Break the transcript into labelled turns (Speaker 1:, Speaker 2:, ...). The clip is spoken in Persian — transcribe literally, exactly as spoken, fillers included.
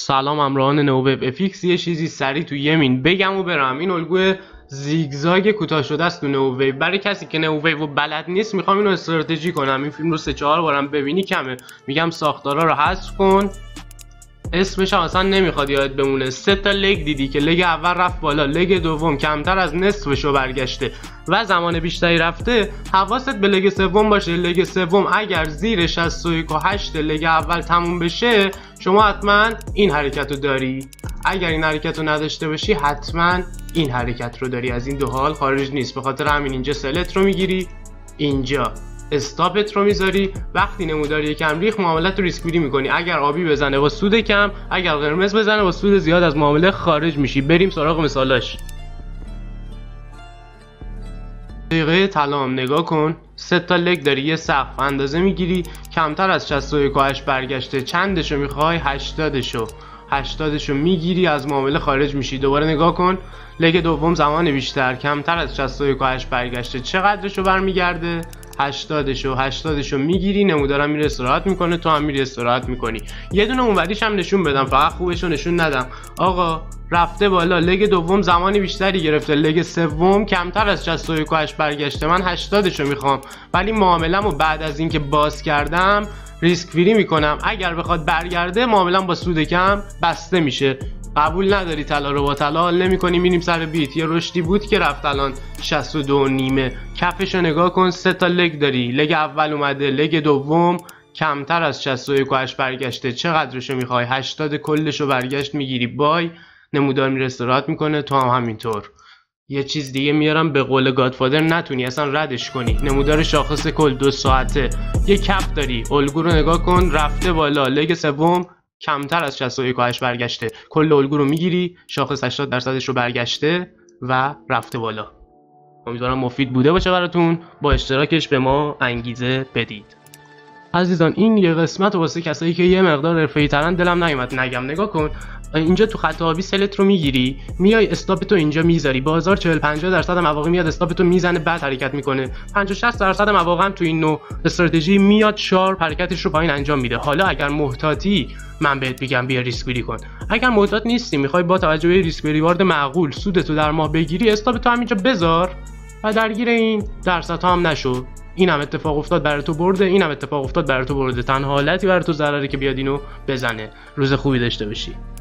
Speaker 1: سلام همراهان نوویو افیکس. یه چیزی سریع تو یمین بگم و برم. این الگوی زیگزاگ کوتاه شده است تو نوویو. برای کسی که نوویو و بلد نیست میخوام اینو استراتژی کنم. این فیلم رو سه چهار بارم ببینی کمه. میگم ساختارا رو حذف کن، اسمش هم اصلا نمیخواد یاد بمونه. سه تا لگ دیدی که لگ اول رفت بالا، لگ دوم کمتر از نصفشو برگشته و زمان بیشتری رفته. حواست به لگ سوم باشه. لگ سوم اگر زیر شصت و یک و هشت لگ اول تموم بشه شما حتما این حرکت رو داری. اگر این حرکت رو نداشته باشی حتما این حرکت رو داری. از این دو حال خارج نیست. به خاطر همین اینجا سلت رو میگیری، اینجا استاپت رو میذاری. وقتی نمودار یکم ریخ معاملت رو ریسکویری میکنی. اگر آبی بزنه با سود کم، اگر قرمز بزنه با سود زیاد از معامله خارج میشی. بریم سراغ مثالاش. دقیقه طلا هم نگاه کن. سه تا لگ داری، یه سقف اندازه میگیری، کمتر از شصت و یک و هشت برگشته. چندشو میخوای؟ هشتادشو. هشتادشو میگیری، از معامله خارج میشی. دوباره نگاه کن. لگ دوم زمان بیشتر، کمتر از شصت و یک و هشت برگشته. چقدرشو برمیگرده؟ هشتادشو. هشتادشو میگیری، نمودارم میره استراحت میکنه، تو هم میری استراحت میکنی. یه دونه اونوریش هم نشون بدم، فقط خوبشو نشون ندم. آقا رفته بالا، لگ دوم زمانی بیشتری گرفته، لگ سوم کمتر از شصت و یک و هشت برگشته. من هشتادشو میخوام، ولی معامله‌مو بعد از اینکه باز کردم ریسک فری میکنم. اگر بخواد برگرده معامله‌ام با سود کم بسته میشه. قبول نداری طلا رو با طلا حال نمی‌کنی، میریم سر بیت. یه رشدی بود که رفت الان شصت و دو و نیمه. کفشو نگاه کن. سه تا لگ داری، لگ اول اومده، لگ دوم کمتر از شصت و یک و هشت برگشته. چقدرشو میخوای؟ هشتاد کلشو برگشت میگیری. بای، نمودار میره استراحت میکنه، تو هم همینطور. یه چیز دیگه میارم، به قول گادفادر نتونی اصلا ردش کنی. نمودار شاخص کل دو ساعته. یه کف داری، الگو رو نگاه کن، رفته بالا، لگ سوم کمتر از شصت و یک و هشت برگشته. کل الگو رو میگیری، شاخص هشتاد درصدش رو برگشته و رفته بالا. امیدوارم مفید بوده باشه براتون. با اشتراکش به ما انگیزه بدید. عزیزان این یه قسمت واسه کسایی که یه مقدار حرفه‌ای ترن دلم نیومد نگم. نگاه کن، اینجا تو خط آبی سلت رو میگیری، میای استاپتو اینجا میذاری. بازار چهل پنجاه درصد مواقع میاد استاپتو میزنه، بعد حرکت میکنه. پنجاه شصت درصد مواقع هم تو این نوع استراتژی میاد شارپ حرکتش رو پایین انجام میده. حالا اگر محتاطی من بهت میگم بیا ریسک بری کن. اگر محتاط نیستی، میخوای با توجه به ریسک ریوارد معقول سودتو در ماه بگیری، استاپتو همینجا بذار و درگیر این درصدها هم نشو. این هم اتفاق افتاد برای تو برده، این هم اتفاق افتاد برای تو برده. تنها حالتی برای تو ضرره که بیاد اینو بزنه. روز خوبی داشته باشی.